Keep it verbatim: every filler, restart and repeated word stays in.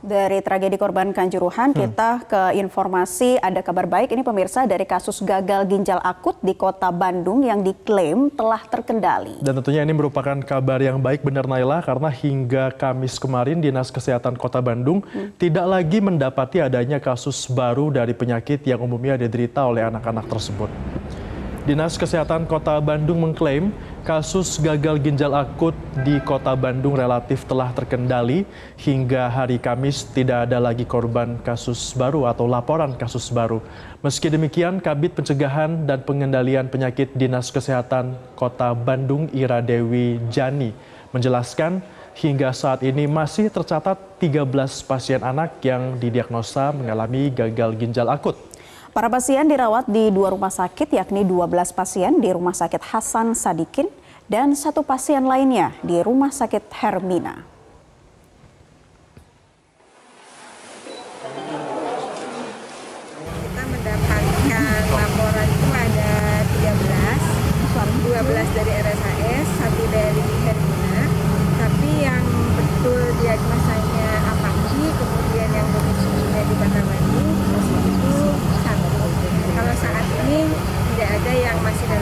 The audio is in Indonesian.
Dari tragedi korban Kanjuruhan, hmm. kita ke informasi ada kabar baik ini pemirsa dari kasus gagal ginjal akut di kota Bandung yang diklaim telah terkendali. Dan tentunya ini merupakan kabar yang baik benar Naila karena hingga Kamis kemarin Dinas Kesehatan Kota Bandung hmm. tidak lagi mendapati adanya kasus baru dari penyakit yang umumnya diderita oleh anak-anak tersebut. Dinas Kesehatan Kota Bandung mengklaim kasus gagal ginjal akut di Kota Bandung relatif telah terkendali hingga hari Kamis tidak ada lagi korban kasus baru atau laporan kasus baru. Meski demikian, Kabid Pencegahan dan Pengendalian Penyakit Dinas Kesehatan Kota Bandung Ira Dewi Jani menjelaskan hingga saat ini masih tercatat tiga belas pasien anak yang didiagnosa mengalami gagal ginjal akut. Para pasien dirawat di dua rumah sakit, yakni dua belas pasien di Rumah Sakit Hasan Sadikin dan satu pasien lainnya di Rumah Sakit Hermina. Kita mendapatkan laporan itu ada tiga belas, dua belas dari R S A S, satu dari Hermina, tapi yang betul diagnosanya apaki, kemudian yang domisilinya di Batamani, itu satu. Kalau saat ini tidak ada yang masih